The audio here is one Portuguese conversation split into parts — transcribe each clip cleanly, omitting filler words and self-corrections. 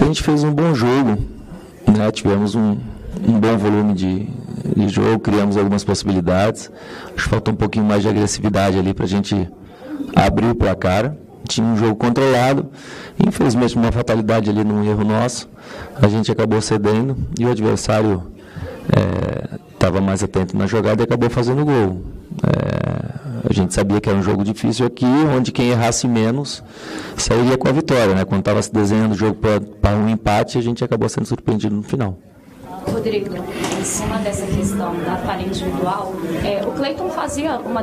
gente fez um bom jogo, né? Tivemos um bom volume de jogo, criamos algumas possibilidades. Acho que faltou um pouquinho mais de agressividade ali para a gente abrir o placar. Tinha um jogo controlado, infelizmente uma fatalidade ali num erro nosso, a gente acabou cedendo e o adversário estava mais atento na jogada e acabou fazendo gol. A gente sabia que era um jogo difícil aqui, onde quem errasse menos sairia com a vitória, né? Quando estava se desenhando o jogo para um empate, a gente acabou sendo surpreendido no final. Rodrigo, em cima dessa questão da falha individual, o Cleiton fazia uma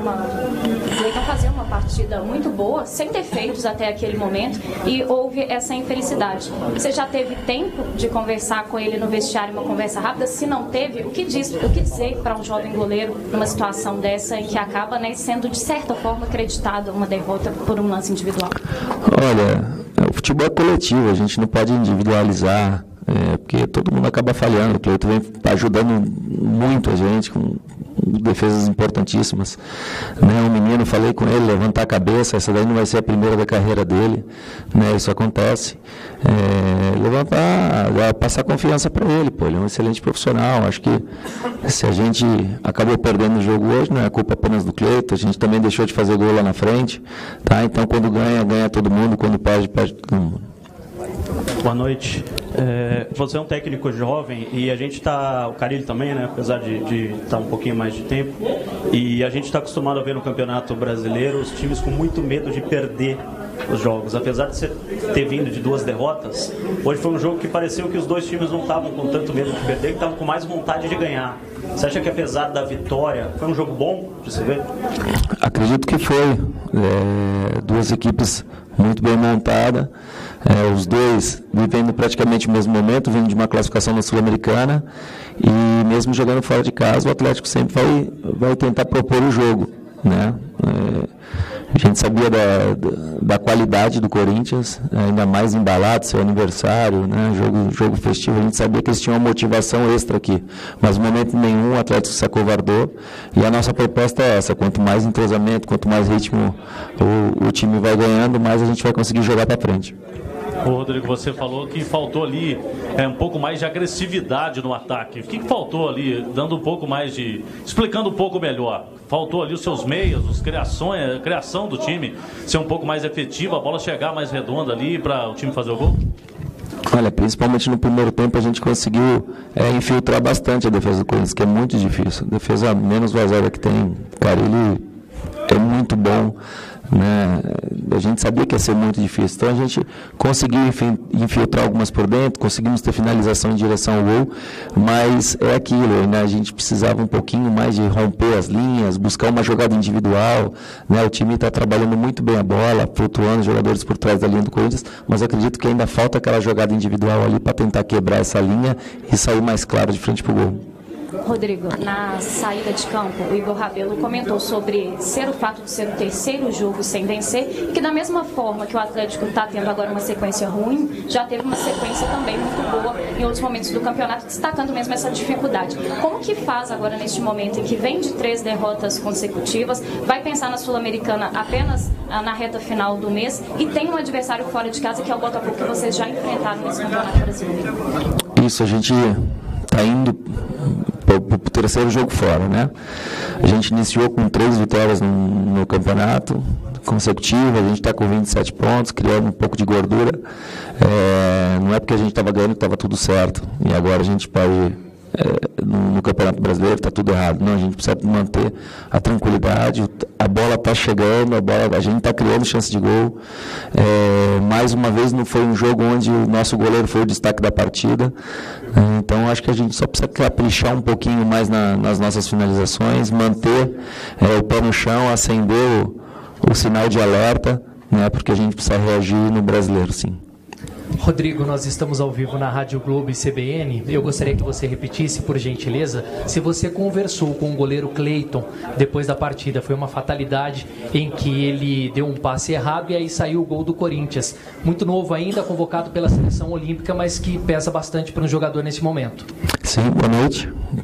partida muito boa, sem defeitos até aquele momento, e houve essa infelicidade. Você já teve tempo de conversar com ele no vestiário, uma conversa rápida? Se não teve, o que dizer para um jovem goleiro numa situação dessa em que acaba, né, sendo de certa forma acreditado uma derrota por um lance individual? Olha, o futebol é coletivo, a gente não pode individualizar. Porque todo mundo acaba falhando. O Cleiton vem ajudando muito a gente com defesas importantíssimas, né? Um menino, falei com ele, levantar a cabeça, essa daí não vai ser a primeira da carreira dele, né? Isso acontece. Levantar, passar confiança para ele, pô, ele é um excelente profissional. Acho que se a gente acabou perdendo o jogo hoje, não é culpa apenas do Cleiton, a gente também deixou de fazer gol lá na frente, tá? Então quando ganha, ganha todo mundo, quando perde, perde todo mundo. Boa noite. Você é um técnico jovem e a gente está, o Carille também, né, apesar de estar um pouquinho mais de tempo, e a gente está acostumado a ver no Campeonato Brasileiro os times com muito medo de perder os jogos. Apesar de você ter vindo de 2 derrotas, hoje foi um jogo que pareceu que os dois times não estavam com tanto medo de perder, que estavam com mais vontade de ganhar. Você acha que apesar da vitória, foi um jogo bom de se ver? Acredito que foi. 2 equipes muito bem montadas. Os dois vivendo praticamente o mesmo momento, vindo de uma classificação na Sul-Americana, e mesmo jogando fora de casa, o Atlético sempre vai tentar propor o jogo, né? A gente sabia da qualidade do Corinthians, ainda mais embalado, seu aniversário, né? Jogo festivo, a gente sabia que eles tinham uma motivação extra aqui, mas no momento nenhum o Atlético se acovardou, e a nossa proposta é essa: quanto mais entrosamento, quanto mais ritmo o time vai ganhando, mais a gente vai conseguir jogar para frente. Rodrigo, você falou que faltou ali um pouco mais de agressividade no ataque. O que faltou ali, dando um pouco mais de... explicando um pouco melhor? Faltou ali os seus meios, a criação do time ser um pouco mais efetiva, a bola chegar mais redonda ali para o time fazer o gol? Olha, principalmente no primeiro tempo a gente conseguiu infiltrar bastante a defesa do Corinthians, que é muito difícil. A defesa menos vazada que tem, cara, ele é muito bom, né? A gente sabia que ia ser muito difícil, então a gente conseguiu infiltrar algumas por dentro, conseguimos ter finalização em direção ao gol, mas é aquilo, né? A gente precisava um pouquinho mais de romper as linhas, buscar uma jogada individual, né? O time está trabalhando muito bem a bola, flutuando os jogadores por trás da linha do Corinthians, mas acredito que ainda falta aquela jogada individual ali para tentar quebrar essa linha e sair mais claro de frente para o gol. Rodrigo, na saída de campo, o Igor Rabelo comentou sobre o fato de ser o terceiro jogo sem vencer, que da mesma forma que o Atlético está tendo agora uma sequência ruim, já teve uma sequência também muito boa em outros momentos do campeonato, destacando mesmo essa dificuldade. Como que faz agora neste momento em que vem de 3 derrotas consecutivas, vai pensar na Sul-Americana apenas na reta final do mês e tem um adversário fora de casa que é o Botafogo, que vocês já enfrentaram nesse campeonato brasileiro? Isso, a gente está indo para o terceiro jogo fora, né? A gente iniciou com 3 vitórias no campeonato consecutivo, a gente está com 27 pontos, criando um pouco de gordura. Não é porque a gente estava ganhando que estava tudo certo, e agora a gente pode... no Campeonato Brasileiro está tudo errado. Não, a gente precisa manter a tranquilidade, a bola está chegando, a gente está criando chance de gol. Mais uma vez não foi um jogo onde o nosso goleiro foi o destaque da partida, então acho que a gente só precisa caprichar um pouquinho mais nas nossas finalizações, manter o pé no chão, acender o sinal de alerta, né, porque a gente precisa reagir no Brasileiro, sim. Rodrigo, nós estamos ao vivo na Rádio Globo e CBN. Eu gostaria que você repetisse, por gentileza, se você conversou com o goleiro Cleiton depois da partida. Foi uma fatalidade em que ele deu um passe errado e aí saiu o gol do Corinthians. Muito novo ainda, convocado pela seleção olímpica, mas que pesa bastante para um jogador nesse momento. Sim, boa noite.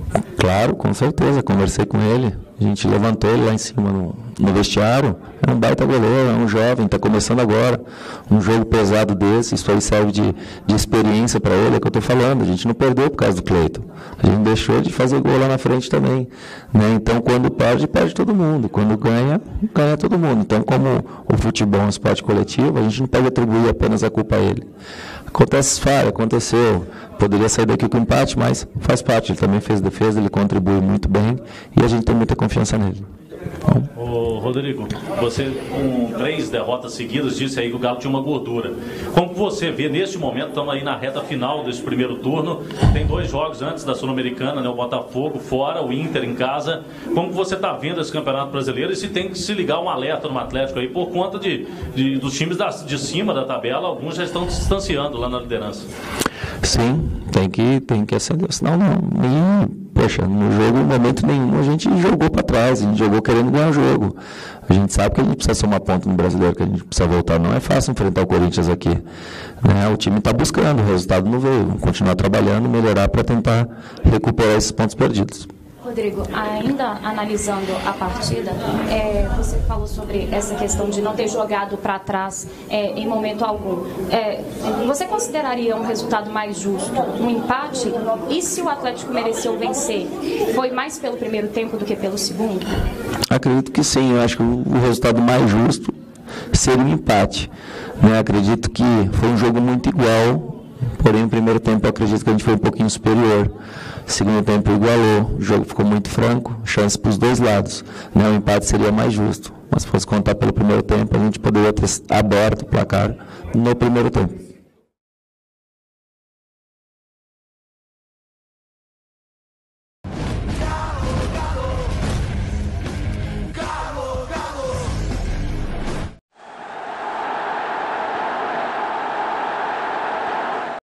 Claro, com certeza, conversei com ele, a gente levantou ele lá em cima no vestiário, é um baita goleiro, é um jovem, está começando agora, um jogo pesado desse, isso aí serve de experiência para ele, é o que eu estou falando, a gente não perdeu por causa do Cleiton, a gente deixou de fazer gol lá na frente também, né? Então quando perde todo mundo, quando ganha todo mundo, então como o futebol é um esporte coletivo, a gente não pode atribuir apenas a culpa a ele. Acontece falha, aconteceu, poderia sair daqui com empate, mas faz parte, ele também fez defesa, ele contribui muito bem e a gente tem muita confiança nele. Então, Ô, Rodrigo, você com 3 derrotas seguidas disse aí que o Galo tinha uma gordura. Como você vê neste momento, estamos aí na reta final desse primeiro turno, tem 2 jogos antes da Sul-Americana, né, o Botafogo fora, o Inter em casa. Como você está vendo esse Campeonato Brasileiro e se tem que se ligar um alerta no Atlético aí por conta dos times de cima da tabela, alguns já estão se distanciando lá na liderança. Sim, tem que acender, senão poxa, no jogo, em momento nenhum, a gente jogou para trás, a gente jogou querendo ganhar o jogo. A gente sabe que a gente precisa ser uma ponta no Brasileiro, que a gente precisa voltar. Não é fácil enfrentar o Corinthians aqui, né? O time está buscando, o resultado não veio. Vamos continuar trabalhando, melhorar para tentar recuperar esses pontos perdidos. Rodrigo, ainda analisando a partida, você falou sobre essa questão de não ter jogado para trás em momento algum. Você consideraria um resultado mais justo um empate? E se o Atlético mereceu vencer, foi mais pelo primeiro tempo do que pelo segundo? Acredito que sim, eu acho que o resultado mais justo seria um empate, né? Acredito que foi um jogo muito igual, porém no primeiro tempo eu acredito que a gente foi um pouquinho superior. Segundo tempo igualou, o jogo ficou muito franco, chance para os dois lados, né? O empate seria mais justo, mas se fosse contar pelo primeiro tempo, a gente poderia ter aberto o placar no primeiro tempo.